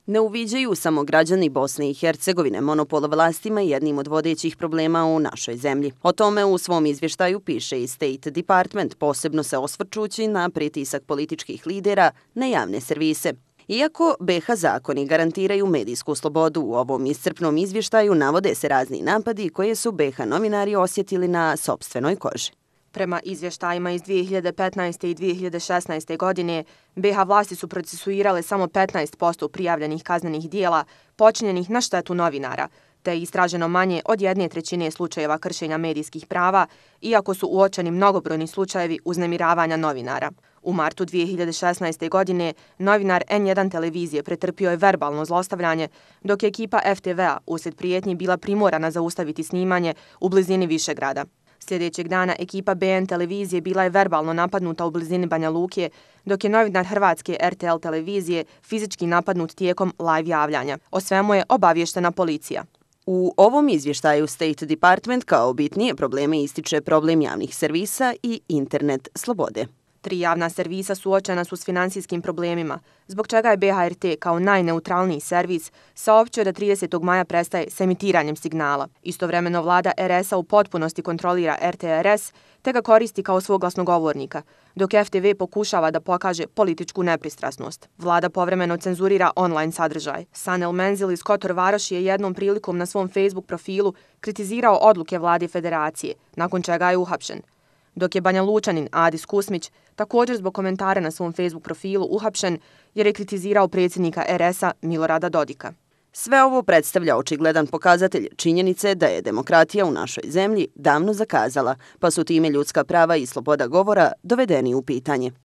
Ne uviđaju samo građani Bosne i Hercegovine monopol vlastima jednim od vodećih problema u našoj zemlji. O tome u svom izvještaju piše i State Department, posebno se osvrčući na pritisak političkih lidera na javne servise. Iako BiH zakoni garantiraju medijsku slobodu, u ovom iscrpnom izvještaju navode se razni napadi koje su BiH novinari osjetili na sopstvenoj koži. Prema izvještajima iz 2015. i 2016. godine, BiH vlasti su procesuirale samo 15% prijavljenih kaznenih dijela počinjenih na štetu novinara, te je istraženo manje od 1/3 slučajeva kršenja medijskih prava, iako su uočeni mnogobrojni slučajevi uznemiravanja novinara. U martu 2016. godine novinar N1 televizije pretrpio je verbalno zlostavljanje, dok je ekipa FTV-a uslijed prijetnji bila primorana zaustaviti snimanje u blizini Višegrada. Sljedećeg dana ekipa BN televizije bila je verbalno napadnuta u blizini Banja Luke, dok je novinar hrvatske RTL televizije fizički napadnut tijekom live javljanja. O svemu je obavještena policija. U ovom izvještaju State Department kao bitnije probleme ističe problem javnih servisa i internet slobode. 3 javna servisa suočena su s finansijskim problemima, zbog čega je BHRT kao najneutralniji servis saopćio da 30. maja prestaje s emitiranjem signala. Istovremeno vlada RS-a u potpunosti kontrolira RTRS te ga koristi kao svog glasnogovornika, dok FTV pokušava da pokaže političku nepristrasnost. Vlada povremeno cenzurira online sadržaj. Sanel Menzil iz Kotor Varoši je jednom prilikom na svom Facebook profilu kritizirao odluke vlade federacije, nakon čega je uhapšen. Dok je Banja Lučanin Adis Kusmić također zbog komentara na svom Facebook profilu uhapšen jer je kritizirao predsjednika RS-a Milorada Dodika. Sve ovo predstavlja očigledan pokazatelj činjenice da je demokratija u našoj zemlji davno zakazala, pa su time ljudska prava i sloboda govora dovedeni u pitanje.